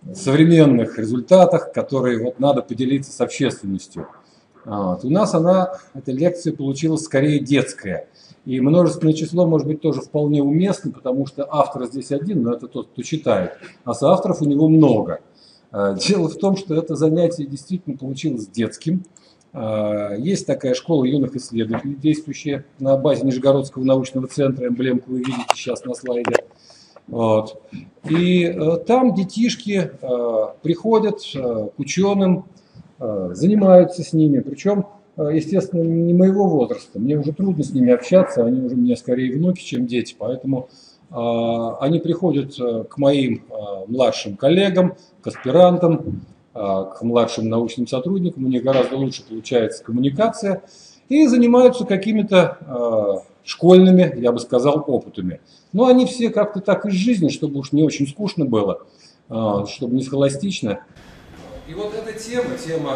современных результатах, которые вот надо поделиться с общественностью. Вот. У нас эта лекция получилась скорее детская. И множественное число может быть тоже вполне уместно, потому что автор здесь один, но это тот, кто читает, а соавторов у него много. Дело в том, что это занятие действительно получилось детским. Есть такая школа юных исследователей, действующая на базе Нижегородского научного центра, эмблемку вы видите сейчас на слайде. Вот. И там детишки приходят к ученым, занимаются с ними, причем, естественно, не моего возраста. Мне уже трудно с ними общаться, они уже у меня скорее внуки, чем дети, поэтому они приходят к моим младшим коллегам, к аспирантам, к младшим научным сотрудникам, у них гораздо лучше получается коммуникация, и занимаются какими-то школьными, я бы сказал, опытами. Но они все как-то так из жизни, чтобы уж не очень скучно было, чтобы не схоластично. И вот эта тема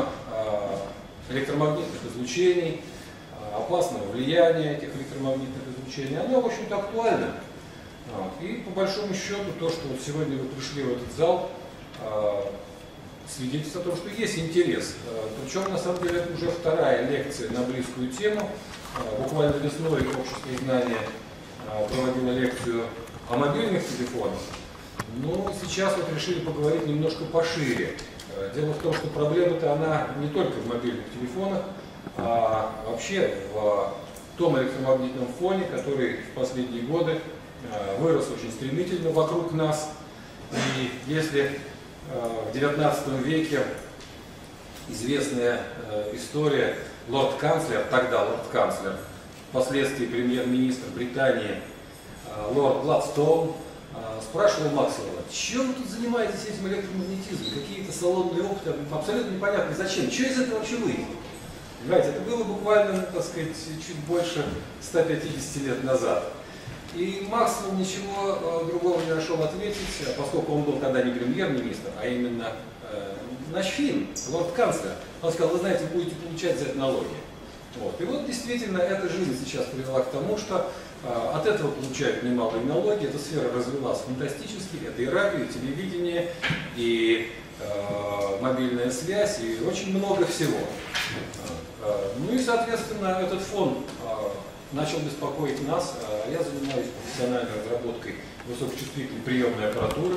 электромагнитных излучений, опасного влияния этих электромагнитных излучений, она, в общем-то, актуальна. И по большому счету то, что вот сегодня вы пришли в этот зал, свидетельствует о том, что есть интерес. Причем, на самом деле, это уже вторая лекция на близкую тему. Буквально весной Общество знания проводило лекцию о мобильных телефонах. Но сейчас вот решили поговорить немножко пошире. Дело в том, что проблема-то она не только в мобильных телефонах, а вообще в том электромагнитном фоне, который в последние годы вырос очень стремительно вокруг нас. И если в XIX веке известная история лорд-канцлер, тогда лорд-канцлер, впоследствии премьер-министр Британии лорд Гладстоун, спрашивал Максвелла: чем вы тут занимаетесь этим электромагнетизмом, какие-то салонные опыты, абсолютно непонятно зачем, что из этого вообще выйдет? Понимаете, это было буквально, так сказать, чуть больше 150 лет назад. И Максвелл ничего другого не нашел ответить, поскольку он был тогда не премьер-министр, а именно наш фин, лорд-канцлер. Он сказал: вы знаете, будете получать за это налоги. Вот. И вот действительно эта жизнь сейчас привела к тому, что от этого получают немалые налоги, эта сфера развилась фантастически, это и радио, и телевидение, и мобильная связь, и очень много всего. Ну и, соответственно, этот фон начал беспокоить нас. Я занимаюсь профессиональной разработкой высокочувствительной приемной аппаратуры.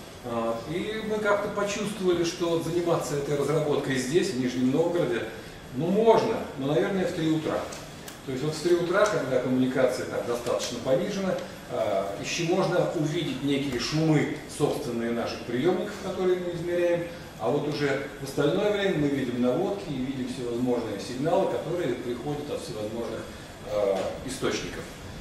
И мы как-то почувствовали, что заниматься этой разработкой здесь, в Нижнем Новгороде, ну можно, но, наверное, в 3 утра. То есть вот в 3 утра, когда коммуникация так достаточно понижена, еще можно увидеть некие шумы собственные наших приемников, которые мы измеряем, а вот уже в остальное время мы видим наводки и видим всевозможные сигналы, которые приходят от всевозможных источников.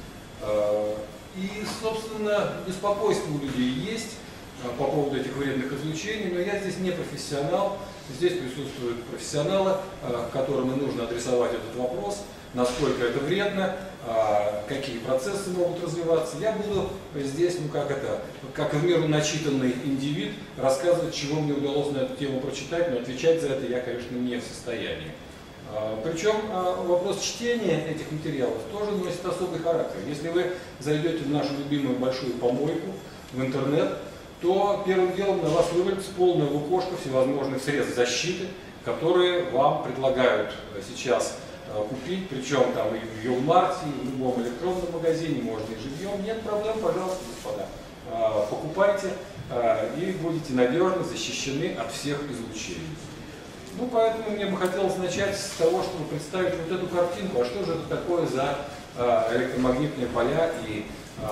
И, собственно, беспокойство у людей есть по поводу этих вредных излучений, но я здесь не профессионал, здесь присутствуют профессионалы, которым и нужно адресовать этот вопрос, насколько это вредно, какие процессы могут развиваться. Я буду здесь, как в меру начитанный индивид, рассказывать, чего мне удалось на эту тему прочитать, но отвечать за это я, конечно, не в состоянии. Причем вопрос чтения этих материалов тоже носит особый характер. Если вы зайдете в нашу любимую большую помойку, в интернет, то первым делом на вас вывалится полное лукошко всевозможных средств защиты, которые вам предлагают сейчас купить, причем там и в Юлмарте, и в любом электронном магазине, можно и живьем. Нет проблем, пожалуйста, господа. Покупайте и будете надежно защищены от всех излучений. Ну, поэтому мне бы хотелось начать с того, чтобы представить вот эту картинку, а что же это такое за электромагнитные поля и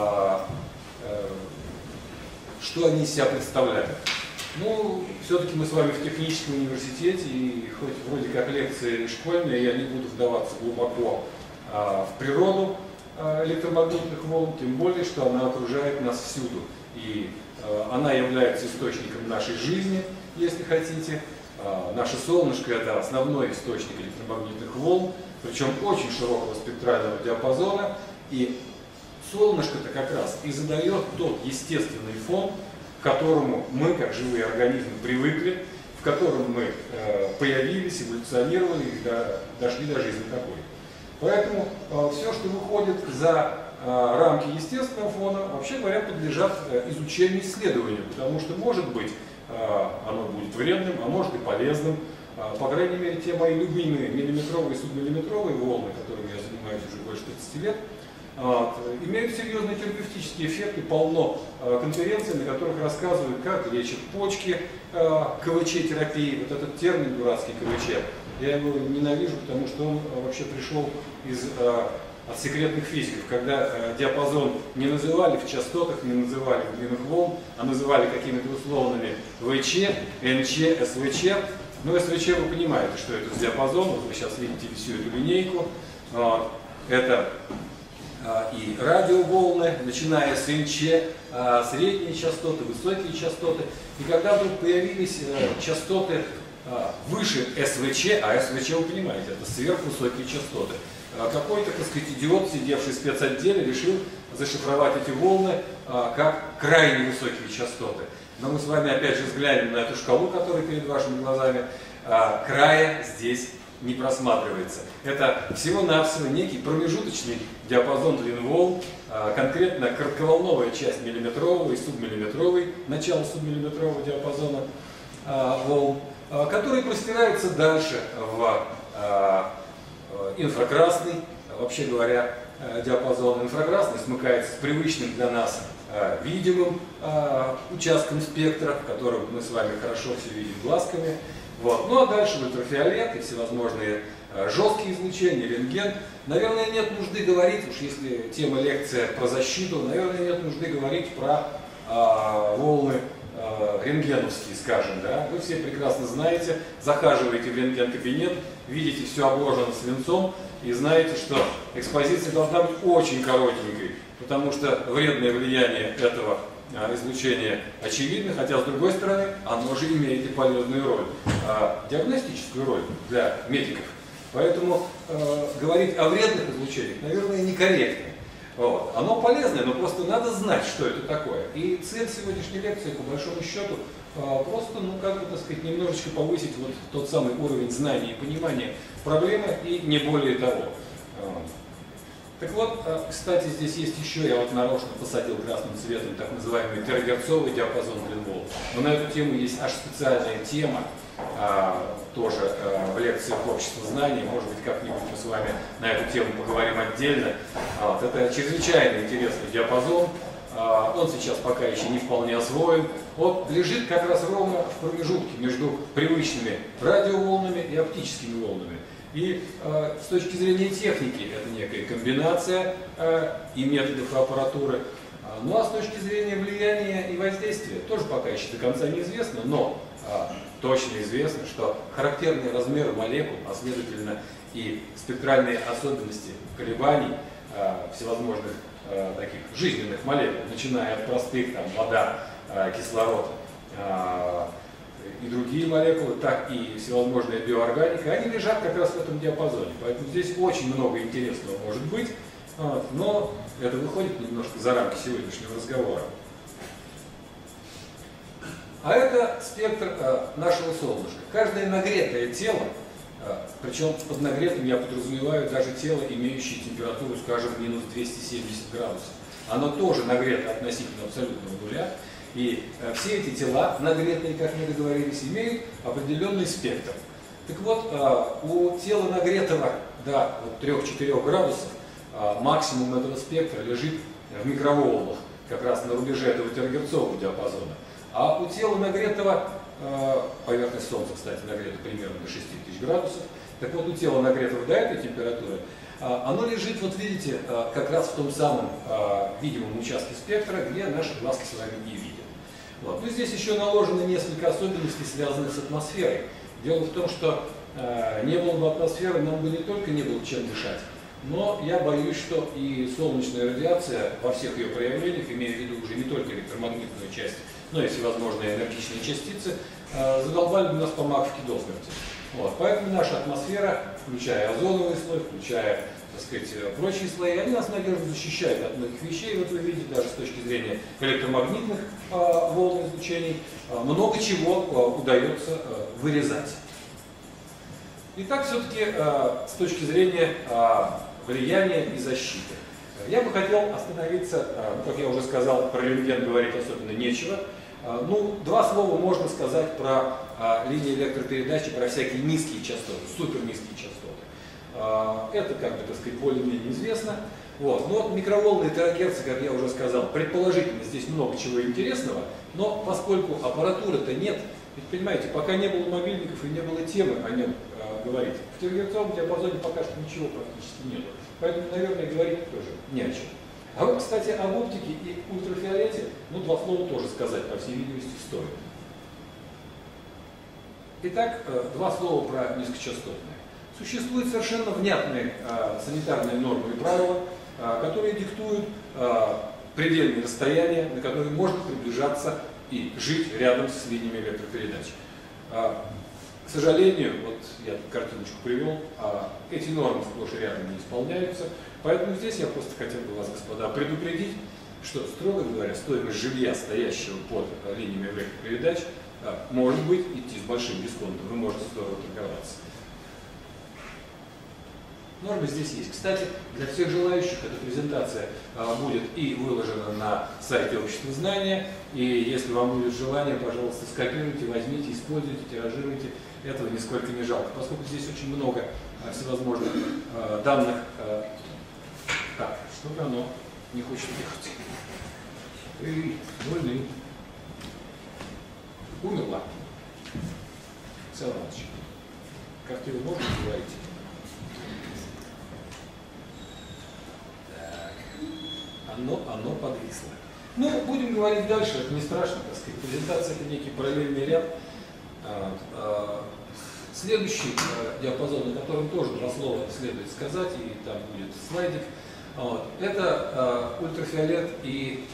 что они из себя представляют. Ну, все-таки мы с вами в техническом университете, и хоть вроде как лекции школьные, я не буду вдаваться глубоко в природу электромагнитных волн, тем более, что она окружает нас всюду. И она является источником нашей жизни, если хотите. Наше солнышко – это основной источник электромагнитных волн, причем очень широкого спектрального диапазона. И солнышко-то как раз и задает тот естественный фон, к которому мы, как живые организмы, привыкли, в котором мы появились, эволюционировали и дошли до жизни такой. Поэтому все, что выходит за рамки естественного фона, вообще говоря, подлежат изучению, исследованию, потому что, может быть, оно будет вредным, а может и полезным. По крайней мере, те мои любимые миллиметровые и субмиллиметровые волны, которыми я занимаюсь уже больше 30 лет, имеют серьезные терапевтические эффекты, полно конференций, на которых рассказывают, как лечат почки КВЧ-терапии. Вот этот термин дурацкий КВЧ, я его ненавижу, потому что он вообще пришел от секретных физиков, когда диапазон не называли в частотах, не называли в длинных волн, а называли какими-то условными ВЧ, НЧ, СВЧ. Ну, СВЧ вы понимаете, что это за диапазон, вот вы сейчас видите всю эту линейку. Это и радиоволны, начиная с НЧ, средние частоты, высокие частоты. И когда вдруг появились частоты выше СВЧ, а СВЧ, вы понимаете, это сверхвысокие частоты, какой-то, так сказать, идиот, сидевший в спецотделе, решил зашифровать эти волны как крайне высокие частоты. Но мы с вами опять же взглянем на эту шкалу, которая перед вашими глазами. Края здесь не просматривается. Это всего-навсего некий промежуточный диапазон длин волн, конкретно коротковолновая часть миллиметрового и субмиллиметровый, начало субмиллиметрового диапазона волн, который простирается дальше в инфракрасный, вообще говоря, диапазон. Инфракрасный смыкается с привычным для нас видимым участком спектра, в котором мы с вами хорошо все видим глазками. Вот. Ну а дальше ультрафиолет и всевозможные жесткие излучения, рентген. Наверное, нет нужды говорить, уж если тема лекция про защиту, наверное, нет нужды говорить про волны рентгеновские, скажем. Да? Вы все прекрасно знаете, захаживаете в рентген-кабинет, видите, все обложено свинцом и знаете, что экспозиция должна быть очень коротенькой, потому что вредное влияние этого излучения очевидно, хотя с другой стороны оно же имеет и полезную роль, диагностическую роль для медиков. Поэтому говорить о вредных излучениях, наверное, некорректно. Вот. Оно полезное, но просто надо знать, что это такое. И цель сегодняшней лекции, по большому счету, просто, ну, как бы, так сказать, немножечко повысить вот тот самый уровень знаний и понимания проблемы, и не более того. Так вот, кстати, здесь есть еще, я вот нарочно посадил красным цветом так называемый терагерцовый диапазон длин волн. Но на эту тему есть аж специальная тема, тоже в лекциях общества знаний. Может быть, как-нибудь мы с вами на эту тему поговорим отдельно. Это чрезвычайно интересный диапазон. Он сейчас пока еще не вполне освоен. Он лежит как раз ровно в промежутке между привычными радиоволнами и оптическими волнами. И с точки зрения техники это некая комбинация и методов, и аппаратуры. Ну а с точки зрения влияния и воздействия тоже пока еще до конца неизвестно, но точно известно, что характерные размеры молекул, а следовательно и спектральные особенности колебаний всевозможных таких жизненных молекул, начиная от простых, там, вода, кислород и другие молекулы, так и всевозможная биоорганика, они лежат как раз в этом диапазоне. Поэтому здесь очень много интересного может быть, но это выходит немножко за рамки сегодняшнего разговора. А это спектр нашего солнышка. Каждое нагретое тело, причем под нагретым я подразумеваю даже тело, имеющее температуру, скажем, минус 270 градусов. Оно тоже нагрето относительно абсолютного нуля. И все эти тела, нагретые, как мы договорились, имеют определенный спектр. Так вот, у тела нагретого до 3-4 градусов максимум этого спектра лежит в микроволнах, как раз на рубеже этого терагерцового диапазона. А у тела нагретого, поверхность Солнца, кстати, нагрета примерно до 6000 градусов, так вот у тела нагретого до этой температуры, оно лежит, вот видите, как раз в том самом видимом участке спектра, где наши глазки с вами не видят. Вот. Ну, здесь еще наложено несколько особенностей, связанных с атмосферой. Дело в том, что не было бы атмосферы, нам бы не только не было чем дышать, но я боюсь, что и солнечная радиация во всех ее проявлениях, имея в виду уже не только электромагнитную часть, но и всевозможные энергичные частицы, задолбали бы нас по маковке до смерти. Вот. Поэтому наша атмосфера, включая озоновый слой, включая, так сказать, прочие слои, они нас надежно защищают от многих вещей. Вот вы видите, даже с точки зрения электромагнитных волн излучений, много чего удается вырезать. Итак, все-таки с точки зрения влияния и защиты. Я бы хотел остановиться, как я уже сказал, про рентген говорить особенно нечего. Ну, два слова можно сказать про линии электропередачи, про всякие низкие частоты, супер низкие частоты. Это, как бы, так сказать, более-менее известно. Вот. Но микроволны и терагерцы, как я уже сказал, предположительно здесь много чего интересного, но поскольку аппаратуры-то нет, ведь понимаете, пока не было мобильников и не было темы о нем говорить, в терагерцовом диапазоне пока что ничего практически нет. Поэтому, наверное, говорить тоже не о чем. А вот, кстати, об оптике и ультрафиолете, ну, два слова тоже сказать, по всей видимости, стоит. Итак, два слова про низкочастотные. Существуют совершенно внятные санитарные нормы и правила, которые диктуют предельные расстояния, на которые можно приближаться и жить рядом с линиями электропередач. К сожалению, вот я тут картиночку привел, эти нормы сплошь и рядом не исполняются, поэтому здесь я просто хотел бы вас, господа, предупредить, что, строго говоря, стоимость жилья, стоящего под линиями электропередач, может быть идти с большим дисконтом, вы можете здорово торговаться. Нормы здесь есть. Кстати, для всех желающих эта презентация будет и выложена на сайте Общества знания. И если вам будет желание, пожалуйста, скопируйте, возьмите, используйте, тиражируйте. Этого нисколько не жалко, поскольку здесь очень много всевозможных данных. Так, что-то оно не хочет ехать. Вольный. Умерла. Целоваться. Как-то его можно говорить? Оно подвисло. Ну, будем говорить дальше, это не страшно, так сказать. Презентация — это некий параллельный ряд. Следующий диапазон, на котором тоже два слова следует сказать, и там будет слайдик, это ультрафиолет и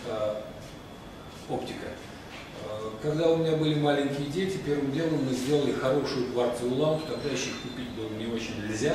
оптика. Когда у меня были маленькие дети, первым делом мы сделали хорошую кварцевую лампу, тогда еще их купить было не очень нельзя.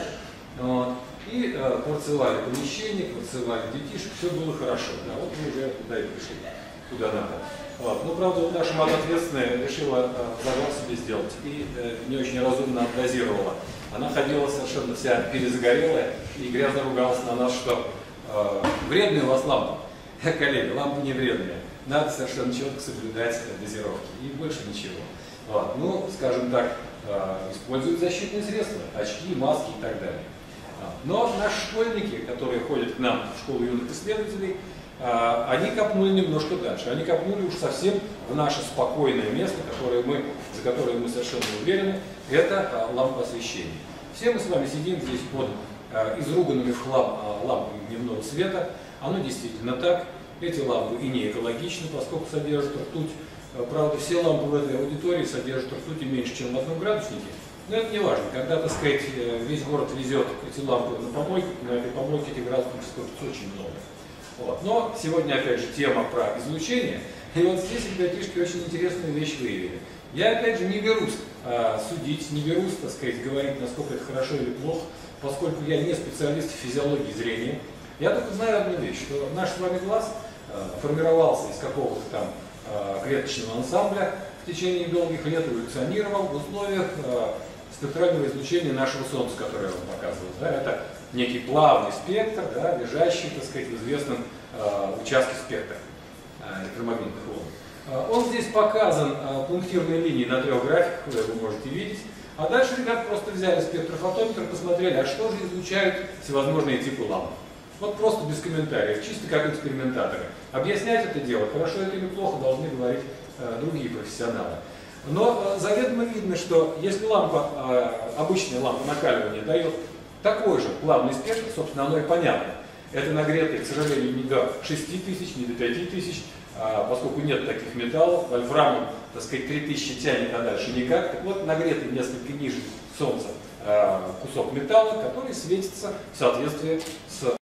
И кварцевали помещение, кварцевали детишек, все было хорошо. Да, вот мы уже туда и пришли, куда надо. Ну, правда, вот наша мама ответственная решила зажар себе сделать и не очень разумно отдозировала. Она ходила совершенно вся перезагорелая и грязно ругалась на нас, что вредная у вас лампа. Коллеги, лампа не вредная. Надо совершенно четко соблюдать дозировки. И больше ничего. Ну, скажем так, используют защитные средства, очки, маски и так далее. Но наши школьники, которые ходят к нам в школу юных исследователей, они копнули немножко дальше. Они копнули уж совсем в наше спокойное место, за которое мы совершенно уверены, это лампа освещения. Все мы с вами сидим здесь под изруганными в хлам лампами дневного света. Оно действительно так. Эти лампы и не экологичны, поскольку содержат ртуть. Правда, все лампы в этой аудитории содержат ртути меньше, чем в одном градуснике. Но это не важно. Когда, так сказать, весь город везет эти лампы на помойку, на этой помойке этих градусников очень много. Но сегодня, опять же, тема про излучение. И вот здесь ребятишки очень интересную вещь выявили. Я, опять же, не берусь судить, не берусь, так сказать, говорить, насколько это хорошо или плохо, поскольку я не специалист в физиологии зрения. Я только знаю одну вещь, что наш с вами глаз формировался из какого-то там клеточного ансамбля в течение долгих лет, эволюционировал в условиях спектрального излучения нашего Солнца, которое я вам показывал. Да, это некий плавный спектр, да, лежащий, так сказать, в известном участке спектра электромагнитных волн. Он здесь показан пунктирной линией на трех графиках, вы можете видеть. А дальше ребята просто взяли спектрофотометр и посмотрели, а что же излучают всевозможные типы ламп. Вот просто без комментариев, чисто как экспериментаторы. Объяснять это дело, хорошо это или плохо, должны говорить другие профессионалы. Но заведомо видно, что если лампа, обычная лампа накаливания дает такой же плавный спектр, собственно, оно и понятно. Это нагретый, к сожалению, не до 6000, не до 5000, поскольку нет таких металлов. Вольфрамом, так сказать, 3000 тянет, а дальше никак. Так вот, нагретый несколько ниже Солнца кусок металла, который светится в соответствии с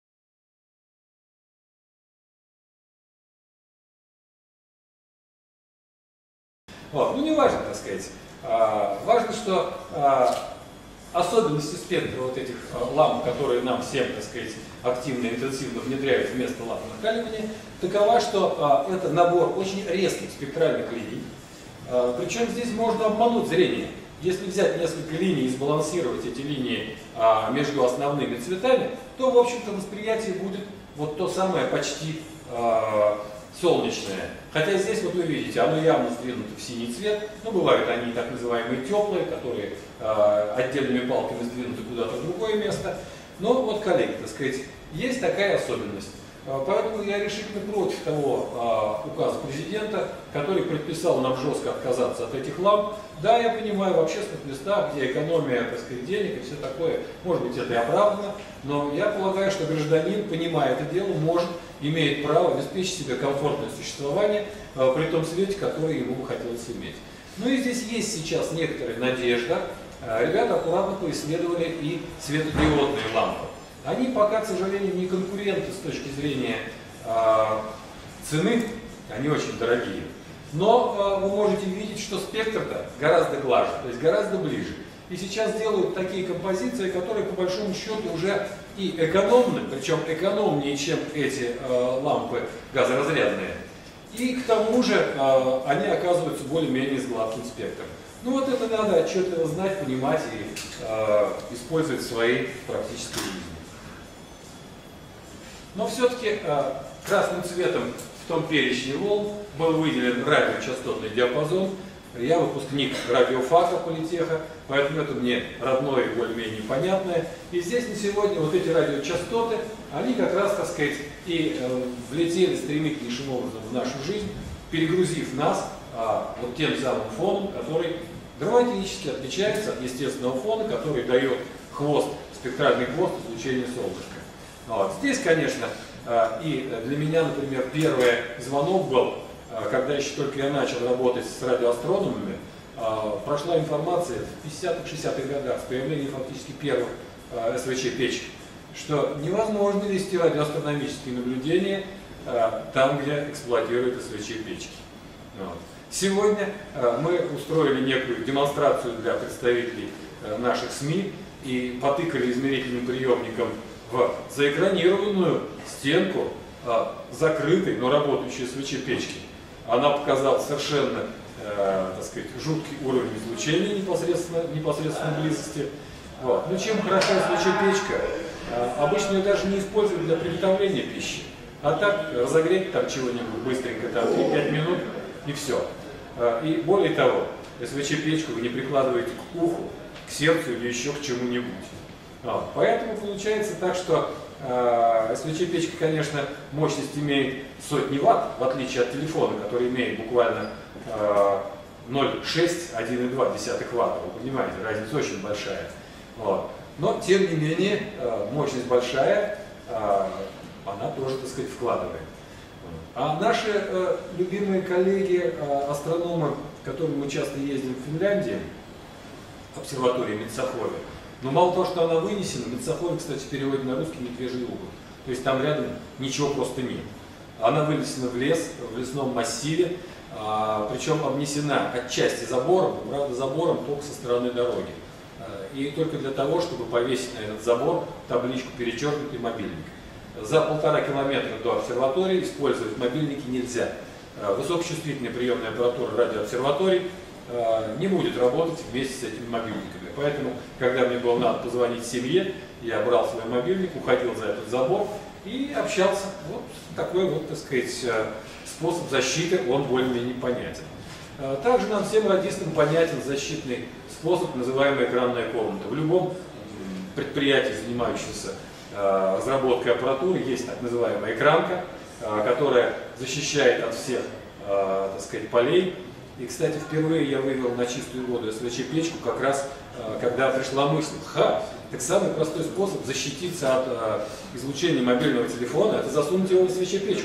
ну, не важно, так сказать. Важно, что особенности спектра вот этих ламп, которые нам всем, так сказать, активно и интенсивно внедряют вместо ламп накаливания, такова, что это набор очень резких спектральных линий. Причем здесь можно обмануть зрение. Если взять несколько линий и сбалансировать эти линии между основными цветами, то, в общем-то, восприятие будет вот то самое почти солнечное. Хотя здесь вот вы видите, оно явно сдвинуто в синий цвет. Ну, бывают они так называемые теплые, которые отдельными палками сдвинуты куда-то в другое место. Но вот, коллеги, так сказать, есть такая особенность. Поэтому я решительно против того указа президента, который предписал нам жестко отказаться от этих ламп. Да, я понимаю, в общественных местах, где экономия, так сказать, денег и все такое, может быть, это и оправдано, но я полагаю, что гражданин, понимая это дело, может, имеет право обеспечить себе комфортное существование при том свете, который ему бы хотелось иметь. Ну и здесь есть сейчас некоторая надежда. Ребята аккуратно поисследовали и светодиодные лампы. Они пока, к сожалению, не конкуренты с точки зрения цены, они очень дорогие. Но вы можете видеть, что спектр-то гораздо глаже, то есть гораздо ближе. И сейчас делают такие композиции, которые по большому счету уже и экономны, причем экономнее, чем эти лампы газоразрядные. И к тому же они оказываются более-менее с гладким спектром. Ну вот это надо отчетливо знать, понимать и использовать в своей практической жизни. Но все-таки красным цветом в том перечне волн был выделен радиочастотный диапазон. Я выпускник радиофака политеха, поэтому это мне родное и более-менее понятное. И здесь на сегодня вот эти радиочастоты, они как раз, так сказать, и влетели стремительнейшим образом в нашу жизнь, перегрузив нас вот тем самым фоном, который драматически отличается от естественного фона, который дает хвост, спектральный хвост излучения солнышка. Вот. Здесь, конечно, и для меня, например, первый звонок был, когда еще только я начал работать с радиоастрономами, прошла информация в 50-х, 60-х годах с появлением фактически первых СВЧ-печек, что невозможно вести радиоастрономические наблюдения там, где эксплуатируют СВЧ-печки. Вот. Сегодня мы устроили некую демонстрацию для представителей наших СМИ и потыкали измерительным приемником в заэкранированную стенку закрытой, но работающей СВЧ-печки. Она показала совершенно, так сказать, жуткий уровень излучения непосредственно близости. Вот. Ну, чем хороша СВЧ-печка? Обычно ее даже не используют для приготовления пищи. А так разогреть там чего-нибудь быстренько, там 3-5 минут и все. И более того, СВЧ-печку вы не прикладываете к уху, к сердцу или еще к чему-нибудь. Поэтому получается так, что СВЧ-печка, конечно, мощность имеет сотни ватт, в отличие от телефона, который имеет буквально 0,6, 1,2 ватта. Вы понимаете, разница очень большая. Вот. Но, тем не менее, мощность большая, она тоже, так сказать, вкладывает. А наши любимые коллеги, астрономы, к которым мы часто ездим в Финляндии, обсерватория Метсахови, но мало того, что она вынесена, Метсахови, кстати, в переводе на русский «медвежий угол». То есть там рядом ничего просто нет. Она вынесена в лес, в лесном массиве, причем обнесена отчасти забором, но, правда, забором только со стороны дороги. И только для того, чтобы повесить на этот забор табличку «Перечеркнутый мобильник». За 1,5 километра до обсерватории использовать мобильники нельзя. Высокочувствительная приемная аппаратура радиообсерваторий не будет работать вместе с этими мобильниками. Поэтому, когда мне было надо позвонить семье, я брал свой мобильник, уходил за этот забор и общался. Вот такой вот, так сказать, способ защиты, он более-менее понятен. Также нам всем радистам понятен защитный способ, называемый экранная комната. В любом предприятии, занимающемся разработкой аппаратуры, есть так называемая экранка, которая защищает от всех, так сказать, полей. И, кстати, впервые я вывел на чистую воду СВЧ-печку как раз, когда пришла мысль, так самый простой способ защититься от излучения мобильного телефона, это засунуть его в СВЧ-печку.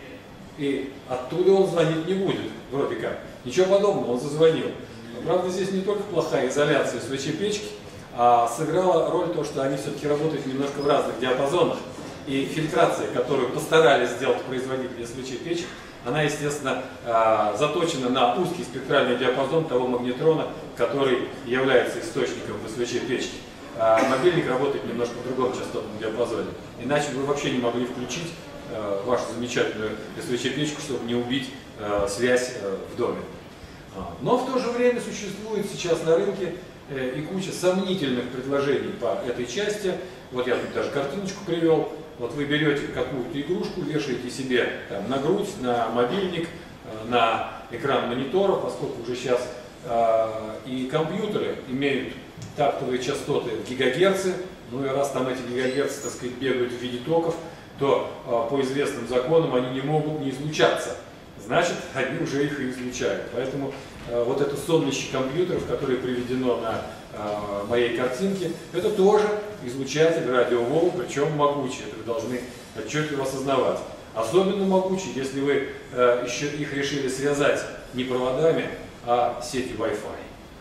И оттуда он звонить не будет, вроде как. Ничего подобного, он зазвонил. Но, правда, здесь не только плохая изоляция СВЧ-печки, а сыграла роль то, что они все-таки работают немножко в разных диапазонах. И фильтрация, которую постарались сделать производители СВЧ-печек, она, естественно, заточена на узкий спектральный диапазон того магнетрона, который является источником СВЧ-печки. Мобильник работает немножко в другом частотном диапазоне. Иначе вы вообще не могли включить вашу замечательную СВЧ-печку, чтобы не убить связь в доме. Но в то же время существует сейчас на рынке и куча сомнительных предложений по этой части. Вот я тут даже картиночку привел. вот вы берете какую-то игрушку, вешаете себе там, на грудь, на мобильник, на экран монитора, поскольку уже сейчас и компьютеры имеют тактовые частоты в гигагерцы, ну и раз там эти гигагерцы, так сказать, бегают в виде токов, то по известным законам они не могут не излучаться. Значит, они уже их и излучают. Поэтому вот это сонмище компьютеров, которое приведено на моей картинке, это тоже излучатель радиоволн, причем могучий. Это вы должны отчетливо осознавать. Особенно могучий, если вы еще их решили связать не проводами, а сетью Wi-Fi.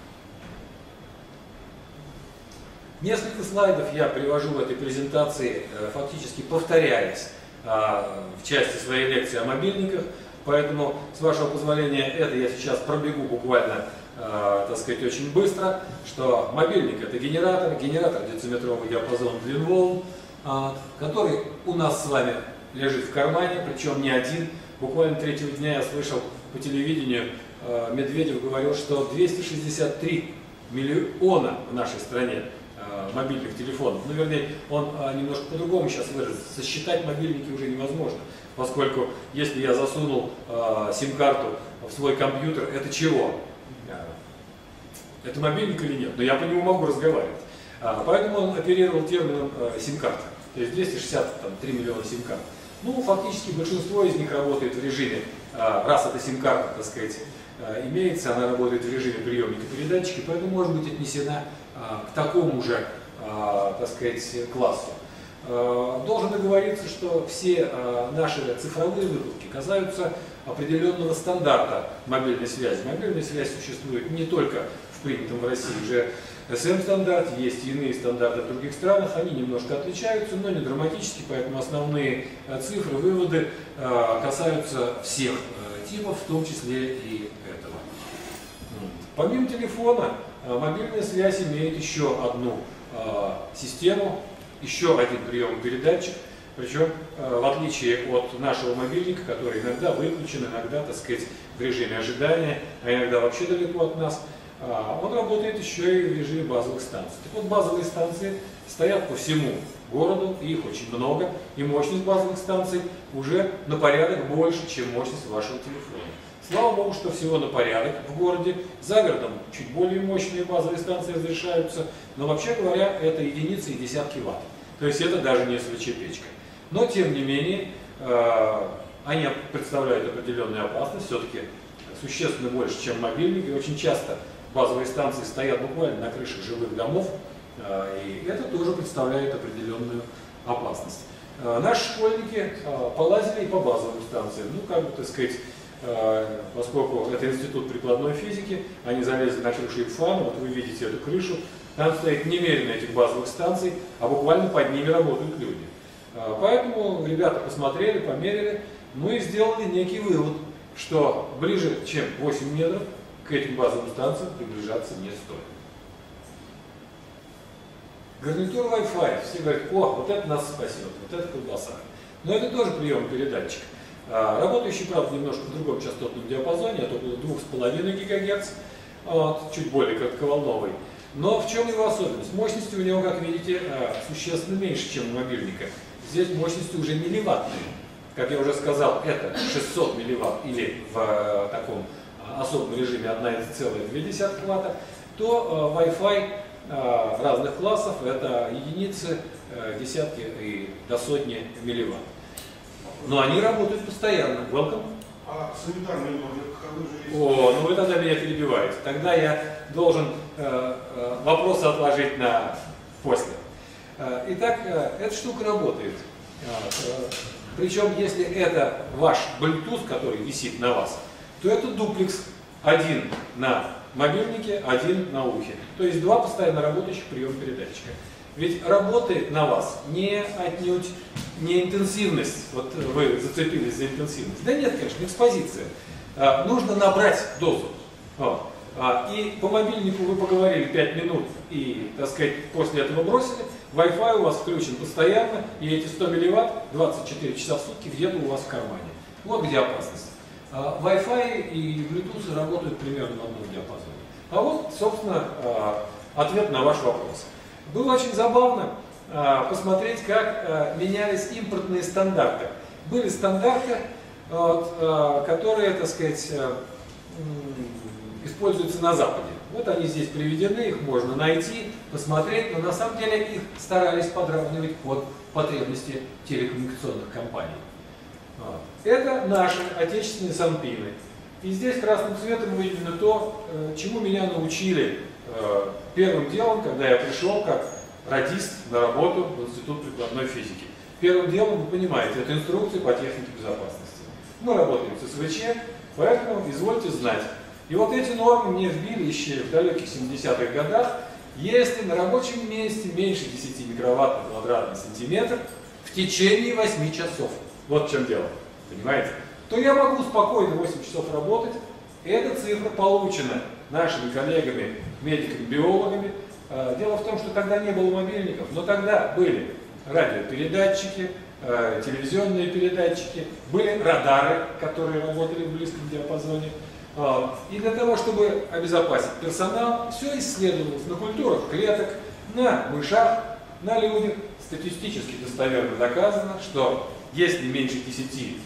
Несколько слайдов я привожу в этой презентации, фактически повторяясь в части своей лекции о мобильниках. Поэтому, с вашего позволения, это я сейчас пробегу буквально, так сказать, очень быстро, что мобильник — это генератор дециметровый диапазон длин волн, который у нас с вами лежит в кармане, причем не один. Буквально третьего дня я слышал по телевидению, Медведев говорил, что 263 миллиона в нашей стране мобильных телефонов. Ну, вернее, он немножко по-другому сейчас выразится. Сосчитать мобильники уже невозможно, поскольку если я засунул сим-карту в свой компьютер, это чего? Это мобильник или нет? Но я по нему могу разговаривать. Поэтому он оперировал термином сим-карта. То есть 263 миллиона сим-карт. Ну, фактически большинство из них работает в режиме, раз эта сим-карта, так сказать, имеется, она работает в режиме приемника-передатчика, поэтому может быть отнесена к такому же, так сказать, классу. Должен договориться, что все наши цифровые выкладки касаются определенного стандарта мобильной связи. Мобильная связь существует не только в принятом в России уже SM-стандарте, есть и иные стандарты в других странах, они немножко отличаются, но не драматически, поэтому основные цифры, выводы касаются всех типов, в том числе и этого. Помимо телефона, мобильная связь имеет еще одну систему, еще один прием-передатчик, причем в отличие от нашего мобильника, который иногда выключен, иногда, так сказать, в режиме ожидания, а иногда вообще далеко от нас, он работает еще и в режиме базовых станций. Так вот, базовые станции стоят по всему городу, их очень много, и мощность базовых станций уже на порядок больше, чем мощность вашего телефона. Слава Богу, что всего на порядок в городе. За городом чуть более мощные базовые станции разрешаются, но вообще говоря, это единицы и десятки ватт. То есть это даже не СВЧ-печка. Но тем не менее, они представляют определенную опасность, все-таки существенно больше, чем мобильник, и очень часто базовые станции стоят буквально на крышах жилых домов, и это тоже представляет определенную опасность. Наши школьники полазили и по базовым станциям, ну, как бы, так сказать, поскольку это институт прикладной физики, они залезли на крышу ИПФАНа, вот вы видите эту крышу, там стоит немерено этих базовых станций, а буквально под ними работают люди. Поэтому ребята посмотрели, померили, ну и сделали некий вывод, что ближе, чем 8 метров, к этим базовым станциям приближаться не стоит. Гарнитур Wi-Fi. Все говорят, о, вот это нас спасет, вот это колбаса. Но это тоже прием-передатчик. Работающий, правда, немножко в другом частотном диапазоне, от около 2,5 ГГц, вот, чуть более коротковолновый. Но в чем его особенность? Мощности у него, как видите, существенно меньше, чем у мобильника. Здесь мощности уже милливаттные. Как я уже сказал, это 600 милливатт или в таком особом режиме 1,2 Вт, то Wi-Fi разных классов это единицы, десятки и до сотни милливатт. Но они работают постоянно. Welcome. А санитарные нормы каковы же есть? О, ну вы тогда меня перебиваете. Тогда я должен вопросы отложить на после. Итак, эта штука работает. Причем, если это ваш Bluetooth, который висит на вас, то это дуплекс. Один на мобильнике, один на ухе. То есть два постоянно работающих прием-передатчика. Ведь работает на вас не отнюдь не интенсивность, вот вы зацепились за интенсивность. Да нет, конечно, экспозиция. Нужно набрать дозу. Вот. И по мобильнику вы поговорили 5 минут и, так сказать, после этого бросили. Wi-Fi у вас включен постоянно, и эти 100 милливатт 24 часа в сутки где-то у вас в кармане. Вот где опасность. Wi-Fi и Bluetooth работают примерно в одном диапазоне. А вот, собственно, ответ на ваш вопрос. Было очень забавно. посмотреть, как менялись импортные стандарты. Были стандарты, которые, так сказать, используются на Западе. Вот они здесь приведены, их можно найти, посмотреть, но на самом деле их старались подравнивать под потребности телекоммуникационных компаний. Это наши отечественные санпины. И здесь красным цветом выделено то, чему меня научили первым делом, когда я пришел как радист на работу в Институт прикладной физики. Первым делом, вы понимаете, это инструкции по технике безопасности. Мы работаем с СВЧ, поэтому извольте знать. И вот эти нормы мне вбили еще в далеких 70-х годах. Если на рабочем месте меньше 10 микроватт на квадратный сантиметр в течение 8 часов, вот в чем дело, понимаете, то я могу спокойно 8 часов работать. Эта цифра получена нашими коллегами, медиками-биологами. Дело в том, что тогда не было мобильников, но тогда были радиопередатчики, телевизионные передатчики, были радары, которые работали в близком диапазоне. И для того, чтобы обезопасить персонал, все исследовалось на культурах клеток, на мышах, на людях. Статистически достоверно доказано, что если меньше 10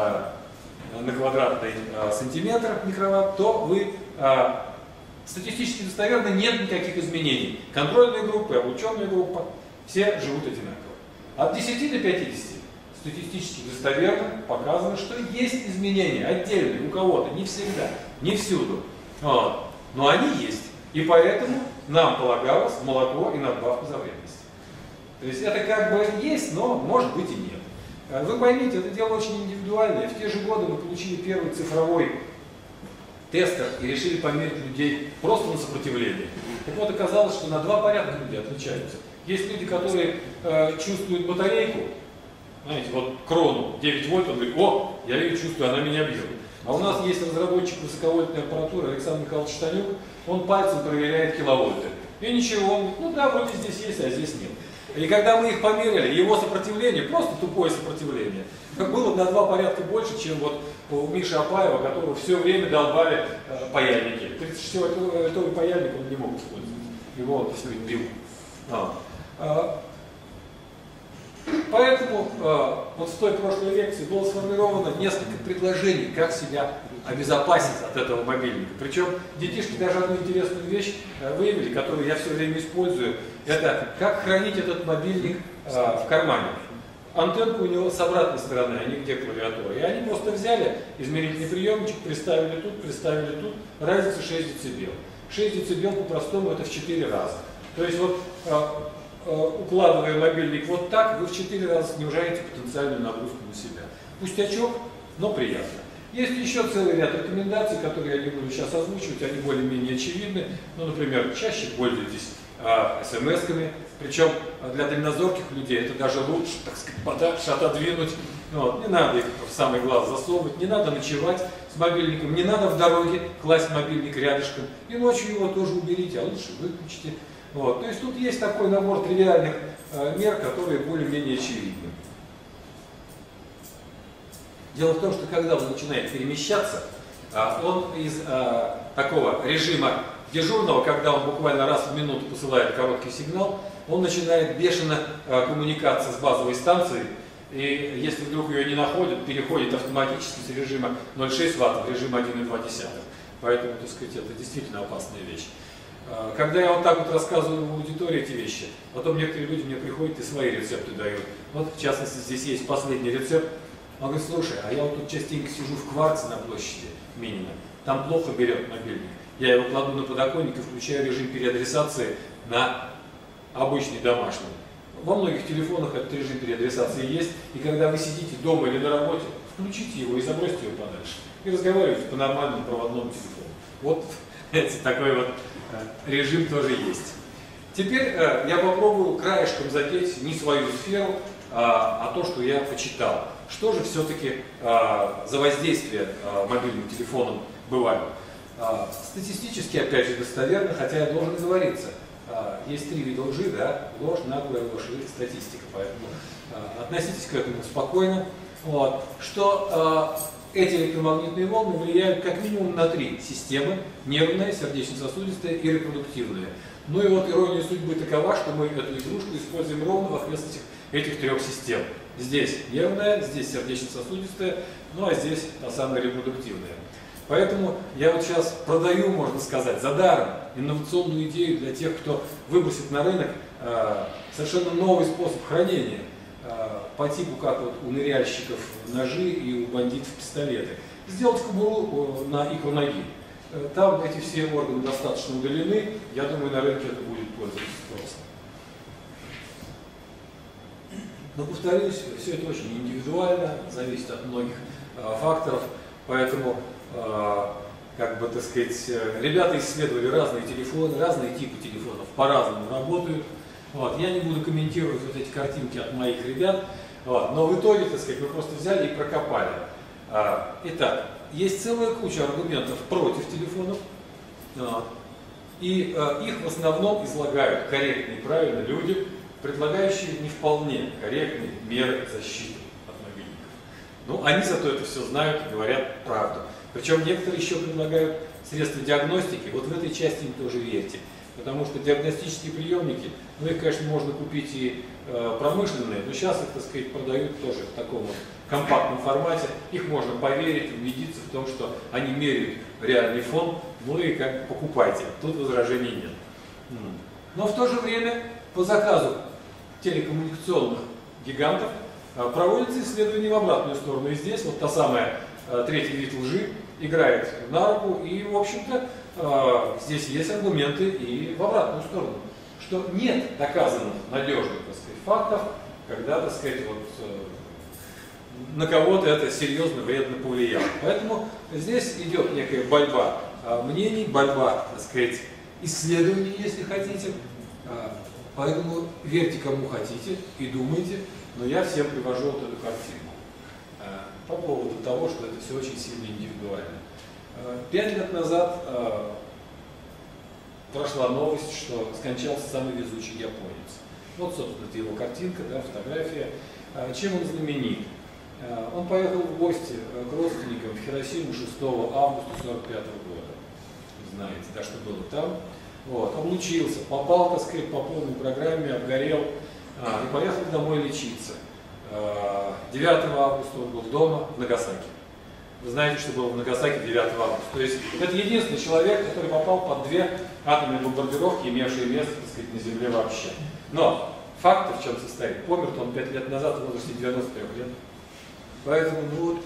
на квадратный сантиметр микроватт, то вы статистически достоверно нет никаких изменений. Контрольные группы, обученная группа, все живут одинаково. От 10 до 50 статистически достоверно показано, что есть изменения отдельные у кого-то, не всегда, не всюду. Но они есть. И поэтому нам полагалось молоко и надбавка за вредность. То есть это как бы есть, но может быть и нет. Вы поймите, это дело очень индивидуальное. В те же годы мы получили первый цифровой тестер и решили померить людей просто на сопротивление. Так вот, оказалось, что на два порядка люди отличаются. Есть люди, которые чувствуют батарейку, знаете, вот крону 9 вольт, он говорит: о, я ее чувствую, она меня бьет. А у нас есть разработчик высоковольтной аппаратуры Александр Михайлович Штанюк, он пальцем проверяет киловольты. И ничего, он говорит: ну да, вроде здесь есть, а здесь нет. И когда мы их померили, его сопротивление, просто тупое сопротивление, было на 2 порядка больше, чем вот у Миши Апаева, которого все время долбали паяльники. 36-вольтовый паяльник он не мог использовать. Его он, так сказать, бил. Поэтому вот в той прошлой лекции было сформировано несколько предложений, как себя обезопасить от этого мобильника. Причем детишки даже одну интересную вещь выявили, которую я все время использую. Это как хранить этот мобильник в кармане. Антенку у него с обратной стороны, а не где клавиатура. И они просто взяли измерительный приемничек, приставили тут, разница 6 дБ. 6 дБ по-простому это в 4 раза. То есть вот укладывая мобильник вот так, вы в 4 раза снижаете потенциальную нагрузку на себя. Пустячок, но приятно. Есть еще целый ряд рекомендаций, которые я не буду сейчас озвучивать, они более-менее очевидны. Ну, например, чаще пользуйтесь смс-ками, причем для дальнозорких людей это даже лучше, так сказать, подальше отодвинуть. Вот. Не надо их в самый глаз засовывать, не надо ночевать с мобильником, не надо в дороге класть мобильник рядышком. И ночью его тоже уберите, а лучше выключите. Вот. То есть тут есть такой набор тривиальных мер, которые более-менее очевидны. Дело в том, что когда он начинает перемещаться, он из такого режима дежурного, когда он буквально раз в минуту посылает короткий сигнал, он начинает бешено коммуникаться с базовой станцией, и если вдруг ее не находят, переходит автоматически с режима 0,6 Вт в режим 1,2. Поэтому, так сказать, это действительно опасная вещь. Когда я вот так вот рассказываю в аудитории эти вещи, потом некоторые люди мне приходят и свои рецепты дают. Вот, в частности, здесь есть последний рецепт. Он говорит: слушай, а я вот тут частенько сижу в Кварце на площади Минина, там плохо берет мобильник. Я его кладу на подоконник и включаю режим переадресации на обычный домашний. Во многих телефонах этот режим переадресации есть, и когда вы сидите дома или на работе, включите его и забросьте его подальше. И разговаривайте по нормальному проводному телефону. Вот такой вот режим тоже есть. Теперь я попробую краешком задеть не свою сферу, а то, что я почитал. Что же все-таки за воздействие мобильным телефоном бывает? Статистически, опять же, достоверно, хотя я должен оговориться. Есть 3 вида лжи, да? Ложь, наглая ложь и статистика. Поэтому относитесь к этому спокойно. Вот. Что эти электромагнитные волны влияют как минимум на 3 системы: нервная, сердечно-сосудистая и репродуктивная. Ну и вот ирония судьбы такова, что мы эту игрушку используем ровно в окрестностях этих 3 систем. Здесь нервная, здесь сердечно-сосудистая, ну а здесь та самая репродуктивная. Поэтому я вот сейчас продаю, можно сказать, за даром инновационную идею для тех, кто выбросит на рынок совершенно новый способ хранения, по типу как вот у ныряльщиков ножи и у бандитов пистолеты. Сделать кобуру на икру ноги. Там эти все органы достаточно удалены, я думаю, на рынке это будет пользоваться спросом. Но повторюсь, все это очень индивидуально, зависит от многих факторов, поэтому, как бы, так сказать, ребята исследовали разные телефоны, разные типы телефонов, по-разному работают. Вот. Я не буду комментировать вот эти картинки от моих ребят, вот. Но в итоге, так сказать, мы просто взяли и прокопали. Итак, есть целая куча аргументов против телефонов, и их в основном излагают корректные и правильно люди, предлагающие не вполне корректные меры защиты от мобильников. Ну, они зато это все знают и говорят правду. Причем некоторые еще предлагают средства диагностики, вот в этой части им тоже верьте. Потому что диагностические приемники, ну их, конечно, можно купить и промышленные, но сейчас их, так сказать, продают тоже в таком вот компактном формате. Их можно поверить, убедиться в том, что они меряют реальный фон, ну и как бы покупайте. Тут возражений нет. Но в то же время по заказу телекоммуникационных гигантов проводятся исследования в обратную сторону. И здесь вот та самая третий вид лжи играет на руку, и, в общем-то, здесь есть аргументы и в обратную сторону, что нет доказанных надежных, так сказать, фактов, когда, так сказать, вот, на кого-то это серьезно вредно повлияло. Поэтому здесь идет некая борьба мнений, борьба, так сказать, исследований, если хотите. Поэтому верьте кому хотите и думайте, но я всем привожу вот эту картину по поводу того, что это все очень сильно индивидуально. 5 лет назад прошла новость, что скончался самый везучий японец. Вот, собственно, это его картинка, да, фотография. Чем он знаменит? Он поехал в гости к родственникам в Хиросиму 6 августа 1945 года. Знаете, да, что было там. Вот, облучился, попал, так сказать, по полной программе, обгорел и поехал домой лечиться. 9 августа он был дома в Нагасаки. Вы знаете, что было в Нагасаки 9 августа. То есть это единственный человек, который попал под 2 атомные бомбардировки, имевшие место, так сказать, на Земле вообще. Но факт в чем состоит? Помер он 5 лет назад в возрасте 93 лет. Поэтому, ну вот,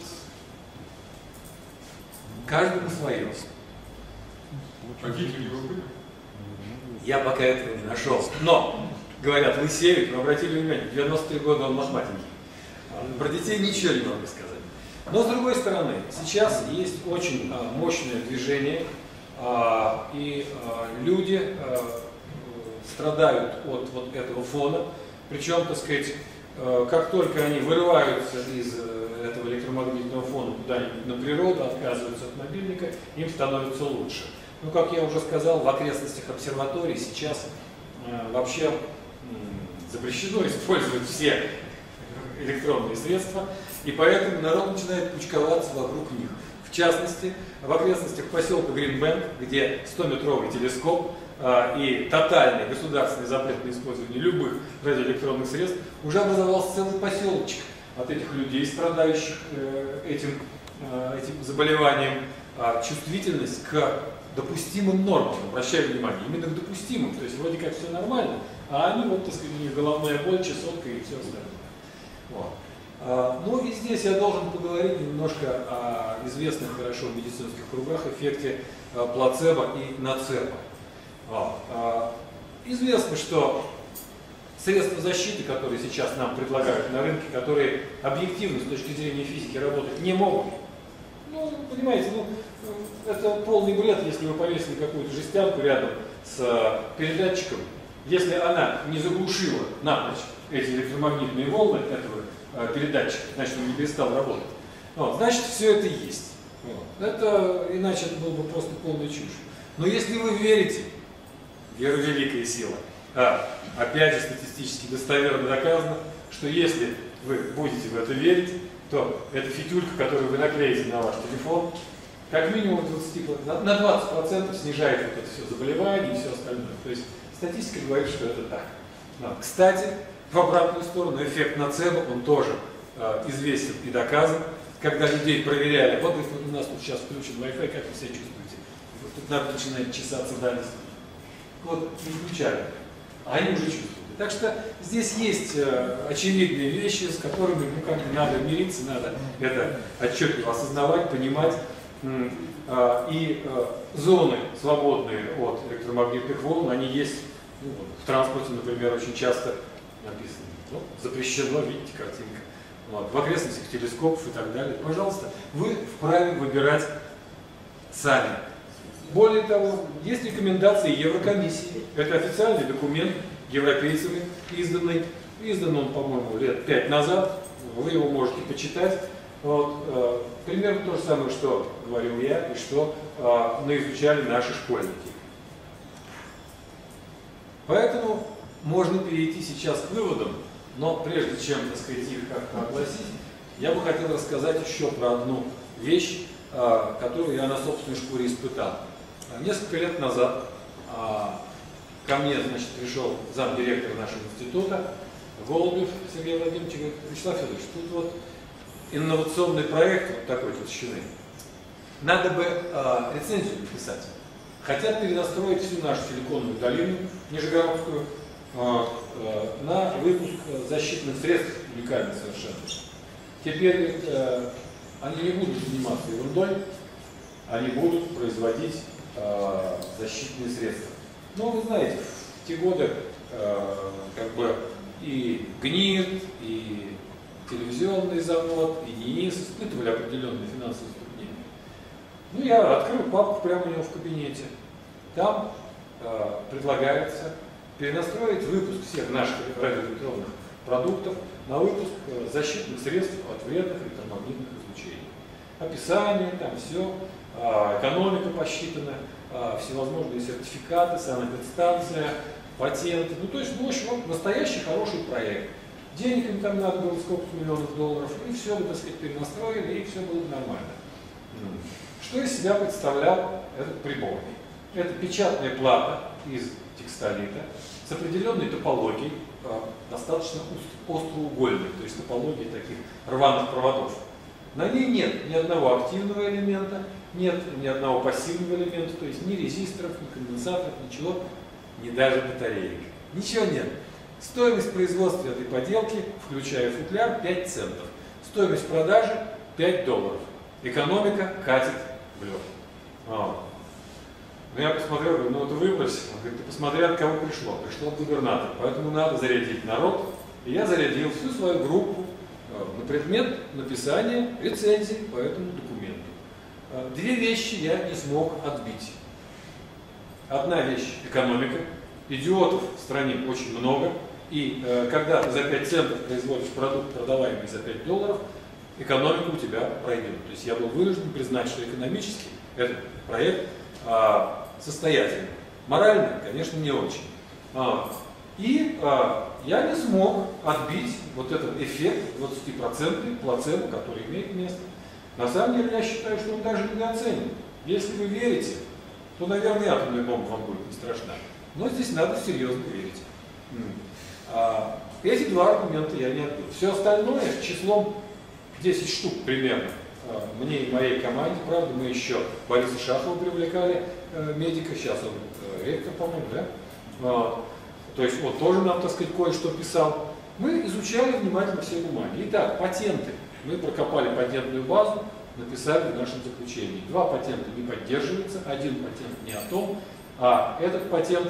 каждому свое. Родители его были? Я пока этого не нашел. Но, говорят, лысеют, но обратили внимание, 93 года он мохнатенький. Про детей ничего не могу сказать. Но с другой стороны, сейчас есть очень мощное движение, и люди страдают от вот этого фона. Причем, так сказать, как только они вырываются из этого электромагнитного фона куда-нибудь на природу, отказываются от мобильника, им становится лучше. Ну, как я уже сказал, в окрестностях обсерваторий сейчас вообще запрещено использовать все электронные средства, и поэтому народ начинает кучковаться вокруг них. В частности, в окрестностях поселка Гринбэнк, где 100-метровый телескоп и тотальный государственный запрет на использование любых радиоэлектронных средств, уже образовался целый поселочек от этих людей, страдающих этим заболеванием. Чувствительность к допустимым нормам, обращаю внимание, именно к допустимым, то есть вроде как все нормально, а они вот, так сказать, у них головная боль, чесотка и все остальное. Вот. Ну и здесь я должен поговорить немножко о известных хорошо в медицинских кругах эффекте плацебо и ноцебо. Вот. Известно, что средства защиты, которые сейчас нам предлагают на рынке, которые объективно с точки зрения физики работать не могут, ну, понимаете, ну, это полный бред, если вы повесили какую-то жестянку рядом с передатчиком, если она не заглушила напрочь эти электромагнитные волны этого передатчика, значит, он не перестал работать. Вот, значит, все это есть. Вот. Это, иначе это было бы просто полная чушь. Но если вы верите, вера — великая сила, опять же статистически достоверно доказано, что если вы будете в это верить, то эта фитюлька, которую вы наклеите на ваш телефон, как минимум на 20% снижает вот это все заболевание и все остальное. То есть статистика говорит, что это так. Но, кстати, в обратную сторону эффект ноцебо, он тоже известен и доказан. Когда людей проверяли, вот у нас тут сейчас включен Wi-Fi, как вы себя чувствуете? Вот тут надо начинать чесаться дальше. Вот не включали, а они уже чувствуют. Так что здесь есть очевидные вещи, с которыми надо мириться, надо это отчетливо осознавать, понимать. И зоны, свободные от электромагнитных волн, они есть в транспорте, например, очень часто написано. Запрещено, видите, картинка. В окрестностях телескопов и так далее. Пожалуйста, вы вправе выбирать сами. Более того, есть рекомендации Еврокомиссии. Это официальный документ европейцами изданный. Издан он, по-моему, лет 5 назад. Вы его можете почитать. Вот, примерно то же самое, что говорил я, и что наизучали наши школьники. Поэтому можно перейти сейчас к выводам, но прежде чем, так сказать, их как-то огласить, я бы хотел рассказать еще про одну вещь, которую я на собственной шкуре испытал. Несколько лет назад ко мне, значит, пришел замдиректора нашего института Голубев Сергей Владимирович и говорит: Вячеслав Федорович, тут вот инновационный проект вот такой толщины. Надо бы рецензию написать. Хотят перенастроить всю нашу силиконовую долину Нижегородскую на выпуск защитных средств, уникальных совершенно. Теперь они не будут заниматься ерундой, они будут производить защитные средства. Ну, вы знаете, в те годы как бы и ГНИР, и телевизионный завод, и НИИС испытывали определенные финансовые затруднения. Ну, я открыл папку прямо у него в кабинете. Там предлагается перенастроить выпуск всех наших радиоэлектронных продуктов на выпуск защитных средств от вредных электромагнитных излучений. Описание, там все, экономика посчитана, всевозможные сертификаты, санэпидстанция, патенты. Ну, то есть, в общем, настоящий хороший проект. Денег им там надо было сколько миллионов долларов, и все, так сказать, перенастроили, и все было нормально. Что из себя представлял этот прибор? Это печатная плата из текстолита с определенной топологией, достаточно остроугольной, то есть топологией таких рваных проводов. На ней нет ни одного активного элемента, нет ни одного пассивного элемента, то есть ни резисторов, ни конденсаторов, ничего, ни даже батареек. Ничего нет. Стоимость производства этой поделки, включая футляр, 5 центов. Стоимость продажи $5. Экономика катит в лед. Ну, я посмотрел, говорю, ну это выбрось. Он говорит: ты посмотри, от кого пришло. Пришло от губернатора. Поэтому надо зарядить народ. И я зарядил всю свою группу на предмет написания рецензии по этому документу. Две вещи я не смог отбить. Одна вещь – экономика. Идиотов в стране очень много. И когда ты за 5 центов производишь продукт, продаваемый за $5, экономика у тебя пройдет. То есть я был вынужден признать, что экономически этот проект состоятельный. Морально, конечно, не очень. И я не смог отбить вот этот эффект 20% плацебо, который имеет место. На самом деле я считаю, что он даже недооценен. Если вы верите, то, наверное, атомная бомба вам будет не страшна. Но здесь надо серьезно верить. Эти два аргумента я не отбил. Все остальное числом 10 штук примерно. Мне и моей команде, правда, мы еще Бориса Шахова привлекали, медика, сейчас он ректор, по-моему, да? То есть он тоже нам, так сказать, кое-что писал. Мы изучали внимательно все бумаги. Итак, патенты. Мы прокопали патентную базу, написали в нашем заключении. 2 патента не поддерживаются, 1 патент не о том, а этот патент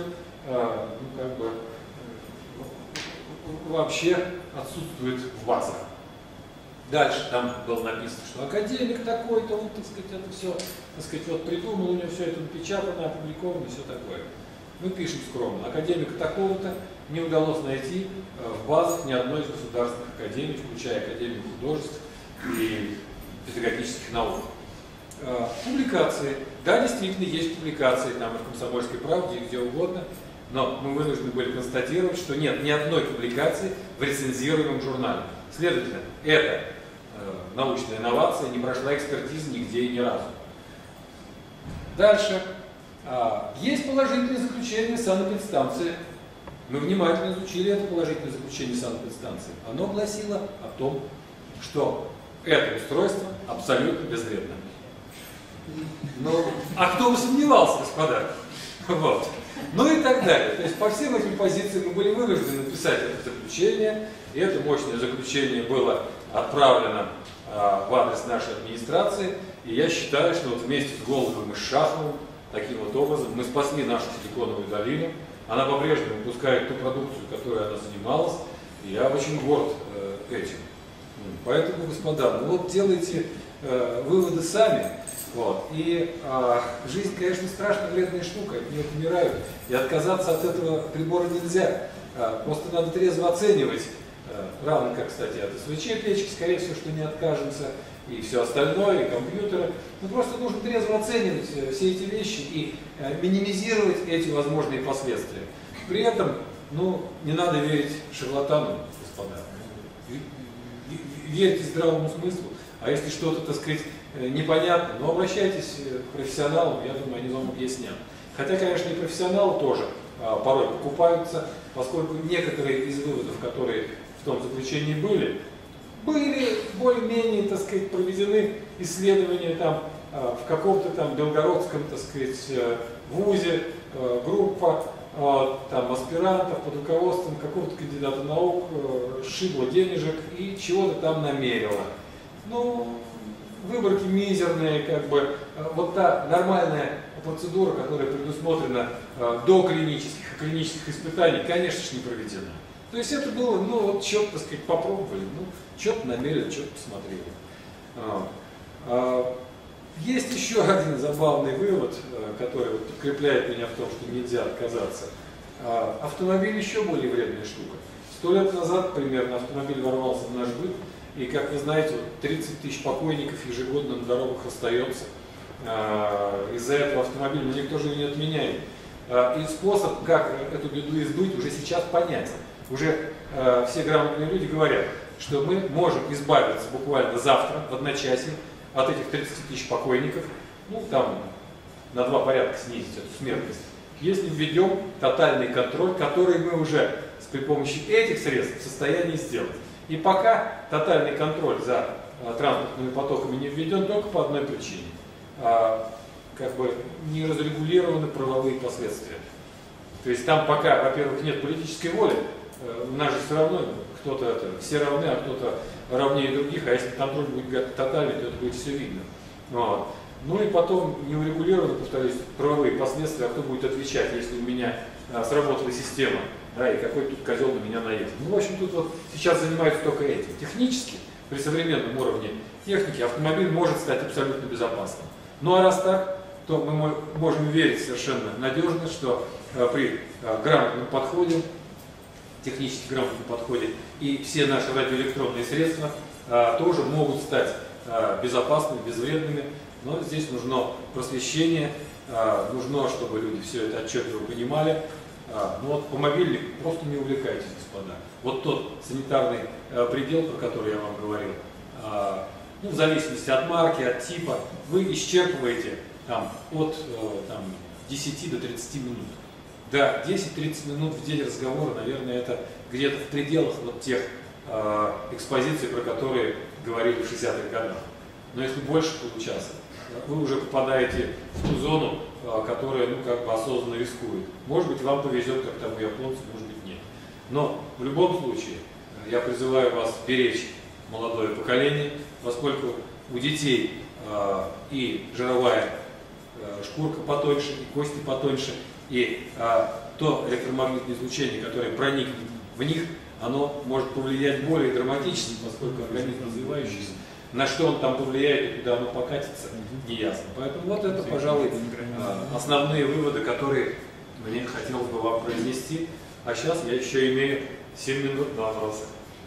вообще отсутствует в базах. Дальше там было написано, что академик такой-то, он, так сказать, это все, так сказать, вот придумал, у него все это напечатано, опубликовано и все такое. Мы пишем скромно: академика такого-то не удалось найти в базах ни одной из государственных академий, включая Академию художеств и педагогических наук. Публикации. Да, действительно, есть публикации там и в «Комсомольской правде», и где угодно, но мы вынуждены были констатировать, что нет ни одной публикации в рецензируемом журнале. Следовательно, это научная инновация, не прошла экспертизы нигде и ни разу. Дальше. Есть положительное заключение санэпидстанции. Мы внимательно изучили это положительное заключение санэпидстанции. Оно гласило о том, что это устройство абсолютно безвредно. Ну, а кто бы сомневался, господа? Вот. Ну и так далее. То есть по всем этим позициям мы были вынуждены написать это заключение, и это мощное заключение было отправлено в адрес нашей администрации. И я считаю, что вот вместе с Голубевым и Шаховым таким вот образом мы спасли нашу Силиконовую долину. Она по-прежнему выпускает ту продукцию, которой она занималась, и я очень горд этим. Поэтому, господа, ну вот делайте выводы сами. Вот. И жизнь, конечно, страшно вредная штука, от нее умирают. И отказаться от этого прибора нельзя. Просто надо трезво оценивать, равно как, кстати, от СВЧ-печки, скорее всего, что не откажемся, и все остальное, и компьютеры. Ну, просто нужно трезво оценивать все эти вещи и минимизировать эти возможные последствия. При этом, ну, не надо верить шарлатанам, господа. Верьте здравому смыслу, а если что-то, так сказать, непонятно, но обращайтесь к профессионалам, я думаю, они вам объяснят. Хотя, конечно, и профессионалы тоже порой покупаются, поскольку некоторые из выводов, которые в том заключении были более-менее, так сказать, проведены исследования там в каком-то там белгородском, так сказать, вузе, группа там аспирантов под руководством какого-то кандидата наук сшибла денежек и чего-то там намерила. Ну, выборки мизерные, как бы, вот та нормальная процедура, которая предусмотрена до клинических и клинических испытаний, конечно же, не проведена. То есть это было, ну, вот что-то, так сказать, попробовали, ну, что-то намерили, что-то посмотрели. Есть еще один забавный вывод, который вот подкрепляет меня в том, что нельзя отказаться. Автомобиль еще более вредная штука. 100 лет назад примерно автомобиль ворвался в наш быт, и, как вы знаете, вот 30 тысяч покойников ежегодно на дорогах остается. Из-за этого автомобиль никто же не отменяет. И способ, как эту беду избыть, уже сейчас понятен. Уже все грамотные люди говорят, что мы можем избавиться буквально завтра, в одночасье, от этих 30 тысяч покойников, ну там на 2 порядка снизить эту смертность, если введем тотальный контроль, который мы уже при помощи этих средств в состоянии сделать. И пока тотальный контроль за транспортными потоками не введен только по одной причине. Как бы не разрегулированы правовые последствия. То есть там пока, во-первых, нет политической воли, у нас же все равно кто-то все равны, а кто-то равнее других, а если контроль будет тотальный, то это будет все видно. Вот. Ну и потом не урегулированы, повторюсь, правовые последствия, а кто будет отвечать, если у меня сработала система, да, и какой тут козел на меня наедет. Ну, в общем, тут вот сейчас занимаются только этим. Технически, при современном уровне техники, автомобиль может стать абсолютно безопасным. Ну а раз так, то мы можем верить совершенно надежно, что при грамотном подходе, технически грамотном подходе, и все наши радиоэлектронные средства тоже могут стать безопасными, безвредными, но здесь нужно просвещение, нужно, чтобы люди все это отчетливо понимали. Ну вот по мобильнику просто не увлекайтесь, господа. Вот тот санитарный предел, про который я вам говорил, ну, в зависимости от марки, от типа, вы исчерпываете там, от 10 до 30 минут. Да, 10-30 минут в день разговора, наверное, это где-то в пределах вот тех экспозиций, про которые говорили в 60-х годах. Но если больше получаса, вы уже попадаете в ту зону, которая, ну, как бы осознанно рискует. Может быть, вам повезет, как тому японцу, может быть, нет. Но в любом случае, я призываю вас беречь молодое поколение, поскольку у детей и жировая шкурка потоньше, и кости потоньше, и то электромагнитное излучение, которое проникнет в них, оно может повлиять более драматически, поскольку организм развивающийся. На что он там повлияет и куда оно покатится, не ясно. Поэтому вот это, пожалуй, основные выводы, которые мне хотелось бы вам произнести. А сейчас я еще имею 7 минут на вопросы.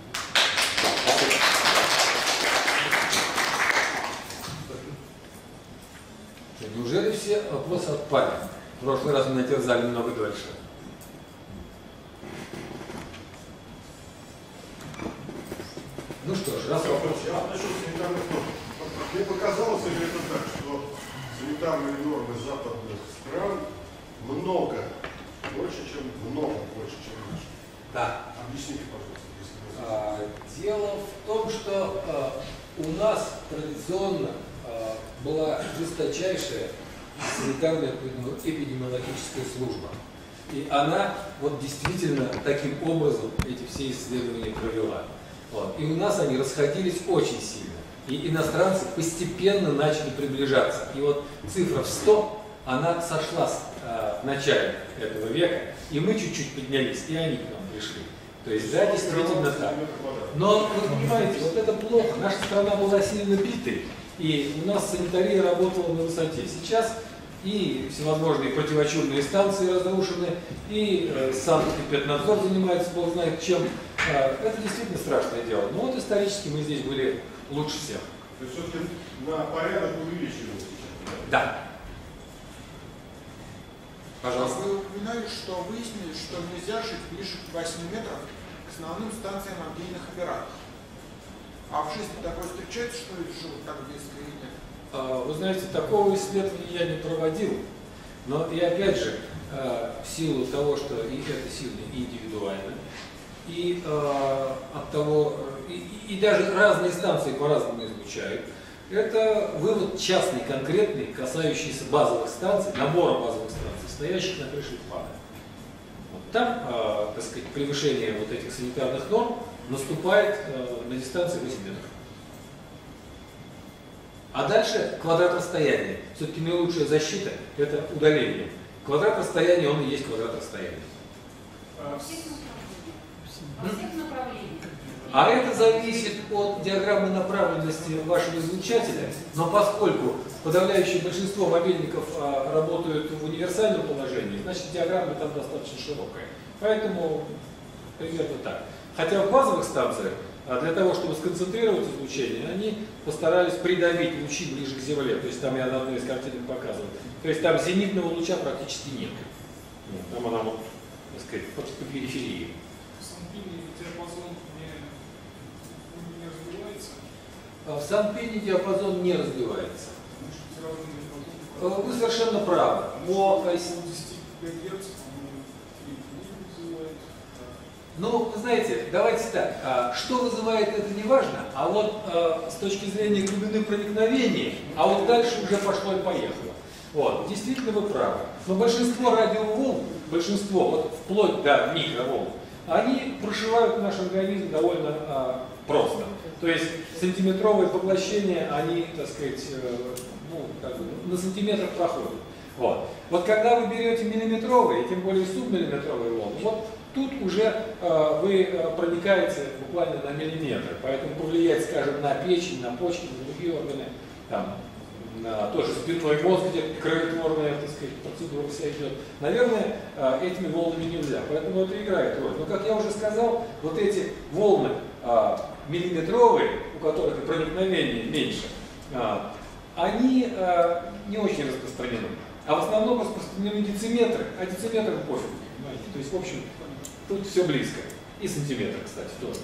Неужели все вопросы отпали? В прошлый раз меня терзали немного дольше. Ну, Ну что ж, раз вопрос. Я насчет санитарных норм. Мне показалось, это так, что санитарные нормы западных стран больше, чем наши. Да. Объясните, пожалуйста, если вы Дело в том, что у нас традиционно была жесточайшая санитарная эпидемиологическая служба. И она вот действительно таким образом эти все исследования провела. Вот. И у нас они расходились очень сильно. И иностранцы постепенно начали приближаться. И вот цифра в 100, она сошла в начале этого века, и мы чуть-чуть поднялись, и они к нам пришли. То есть, да, действительно так. Но, вы понимаете, вот это плохо. Наша страна была сильно битой, и у нас санитария работала на высоте. Сейчас и всевозможные противочумные станции разрушены, и Санкт-Петербург занимается, бог знает чем. Это действительно страшное дело. Но вот исторически мы здесь были лучше всех. То есть все-таки на порядок увеличиваем сейчас? Да. Пожалуйста. Вы упоминали, что выяснили, что нельзя жить ближе к 8 метров к основным станциям мобильных операторов. А в жизни такое встречается, что люди живут так близко или нет? Вы знаете, такого исследования я не проводил. Но и опять же, в силу того, что и это сильно индивидуально, и от того, и даже разные станции по-разному изучают, это вывод частный, конкретный, касающийся базовых станций, набора базовых станций, стоящих на крыше ПАДа. Вот там, так сказать, превышение вот этих санитарных норм наступает на дистанции 8 метров. А дальше квадрат расстояния. Все-таки наилучшая защита – это удаление. Квадрат расстояния, он и есть квадрат расстояния. Во всех направлениях. А это зависит от диаграммы направленности вашего излучателя, но поскольку подавляющее большинство мобильников работают в универсальном положении, значит диаграмма там достаточно широкая. Поэтому примерно так. Хотя в базовых станциях для того, чтобы сконцентрировать излучение, они постарались придавить лучи ближе к Земле. То есть там я на одной из картинок показываю. То есть там зенитного луча практически нет. Там она, вот, так сказать, по периферии. В Санпине диапазон не развивается. Вы совершенно правы. Ну, вы знаете, давайте так, что вызывает это не важно, а вот с точки зрения глубины проникновения, а вот дальше уже пошло и поехало. Вот, действительно вы правы. Но большинство радиоволн, большинство, вот вплоть до микроволн, они прошивают наш организм довольно просто. То есть сантиметровые поглощения, они, так сказать, ну, как бы, на сантиметр проходят. Вот когда вы берете миллиметровые, тем более субмиллиметровые волны, вот тут уже вы проникаете буквально на миллиметр. Поэтому повлиять, скажем, на печень, на почки, на другие органы, там, на тоже спинной мозг, где кровотворная, так сказать, процедура вся идет, наверное, этими волнами нельзя. Поэтому это играет роль. Но, как я уже сказал, вот эти волны миллиметровые, у которых и проникновение меньше, они не очень распространены. А в основном распространены дециметры, а дециметры пофиг. Понимаете? То есть, в общем, тут все близко. И сантиметры, кстати, тоже.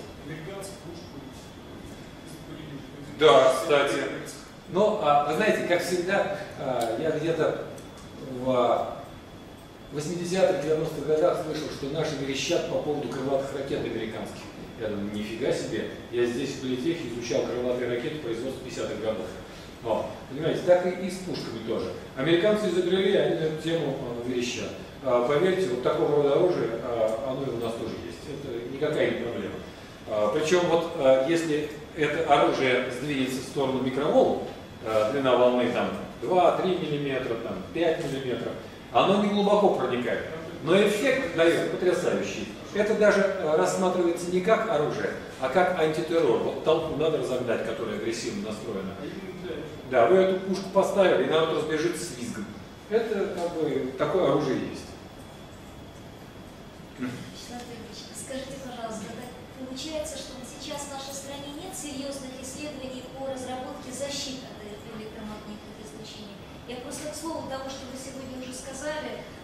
Да, кстати. Но, вы знаете, как всегда, я где-то в 80-х, 90-х годах слышал, что наши верещат по поводу крылатых ракет американских. Я думаю, нифига себе, я здесь в политехе изучал крылатые ракеты производства 50-х годов. Понимаете, так и с пушками тоже. Американцы изобрели, они на эту тему верещат. Поверьте, вот такого рода оружие, оно и у нас тоже есть. Это никакая не проблема. Причем вот если это оружие сдвинется в сторону микроволн, длина волны там 2-3 мм, там, 5 мм, оно не глубоко проникает. Но эффект дает потрясающий. Это даже рассматривается не как оружие, а как антитеррор. Вот толпу надо разогнать, которая агрессивно настроена. Да, вы эту пушку поставили, и народ разбежится с визгом. Это как бы такое оружие есть. Скажите, пожалуйста, получается, что сейчас в нашей стране нет серьезных исследований по разработке защиты от электромагнитных излучений? Я просто к слову того, что вы сегодня уже сказали,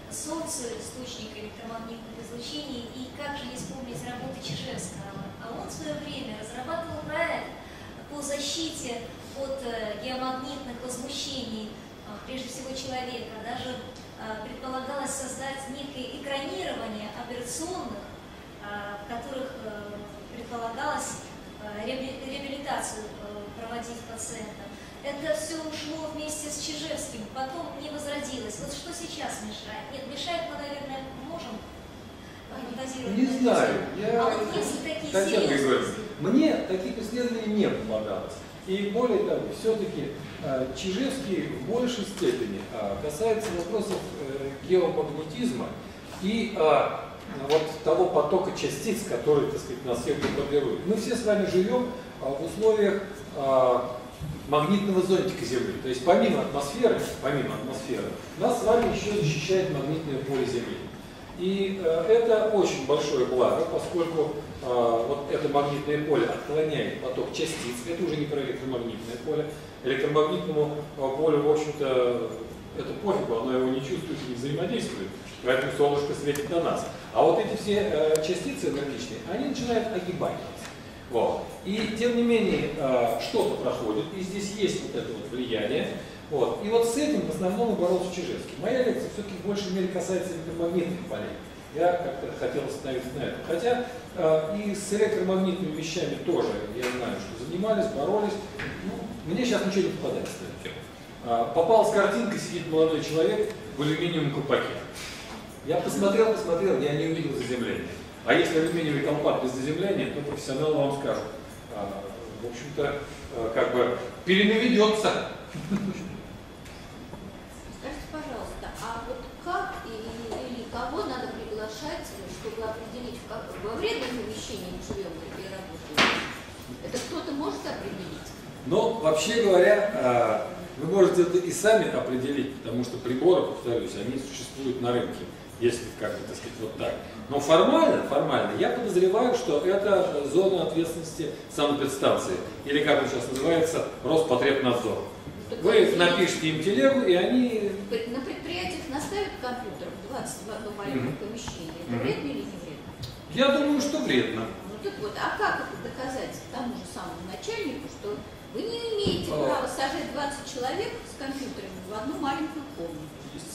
Солнце – источник электромагнитных излучений, и как же не вспомнить работы Чижевского. А он в свое время разрабатывал проект по защите от геомагнитных возмущений, прежде всего человека. Даже предполагалось создать некое экранирование операционных, в которых предполагалось реабилитацию проводить пациента. Это все ушло вместе с Чижевским, потом не возродилось. Вот что сейчас мешает? Нет, мешает мы, наверное, можем фантазировать. Не знаю. А вот если такие Татьяна серьезные... Григорьевна, мне таких исследований не попадалось. И более того, все-таки Чижевский в большей степени касается вопросов геомагнетизма и вот того потока частиц, который, так сказать, нас всех формирует. Мы все с вами живем в условиях магнитного зонтика Земли. То есть помимо атмосферы, нас с вами еще защищает магнитное поле Земли. И это очень большое благо, поскольку вот это магнитное поле отклоняет поток частиц. Это уже не про электромагнитное поле. Электромагнитному полю, в общем-то, это пофигу, оно его не чувствует и не взаимодействует. Поэтому солнышко светит на нас. А вот эти все частицы энергичные, они начинают огибать нас. Вот. И тем не менее что-то проходит, и здесь есть вот это вот влияние. Вот. И вот с этим в основном и боролся Чижевский. Моя лекция все-таки в большей мере касается электромагнитных полей. Я как-то хотел остановиться на этом. Хотя и с электромагнитными вещами тоже, я знаю, что занимались, боролись. Ну, мне сейчас ничего не попадается на эту тему. Попалась картинка, сидит молодой человек в алюминиевом колпаке. Я посмотрел, я не увидел заземления. А если алюминиевый колпак без заземления, то профессионалы вам скажут. В общем-то, как бы перенаведется. Скажите, пожалуйста, а вот как или кого надо приглашать, чтобы определить, во вредном помещении мы живем или работаем? Это кто-то может определить? Но, вообще говоря, вы можете это и сами определить, потому что приборы, повторюсь, они существуют на рынке, если как-то, так сказать, вот так. Но формально, я подозреваю, что это зона ответственности санэпидстанции, или как он сейчас называется, Роспотребнадзор. Вы напишите им телегу, и они... На предприятиях наставят компьютер в 21 маленьком помещении. Это вредно или не вредно? Я думаю, что вредно. Ну так вот, а как это доказать тому же самому начальнику, что вы не имеете права сажать 20 человек с компьютерами в одну маленькую комнату?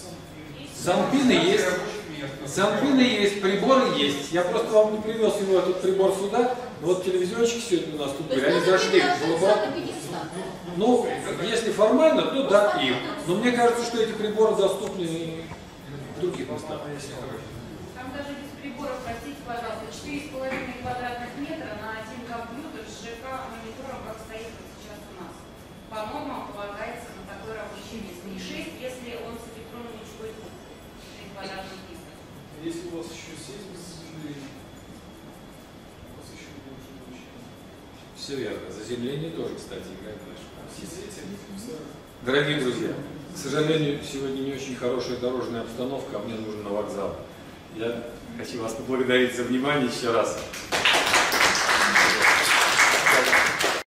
Санпины есть, приборы есть. Я просто вам не привез его, этот прибор сюда. Вот телевизионщики сегодня у нас тут были, они зашли в лабораторию. Ну, если формально, то да, им. Но мне кажется, что эти приборы доступны и в других местах. Там даже без приборов, простите, пожалуйста, 4,5 квадратных метра на один компьютер с ЖК-монитором, как стоит вот сейчас у нас. По нормам полагается на такое рабочее место. И 6, если он с электронной ручкой 3 квадратных метра. Если у вас еще сеть без заземления, у вас еще больше помещения. Все верно. Заземление тоже, кстати, играет большую роль. Дорогие друзья, к сожалению, сегодня не очень хорошая дорожная обстановка, а мне нужен на вокзал. Я хочу вас поблагодарить за внимание еще раз.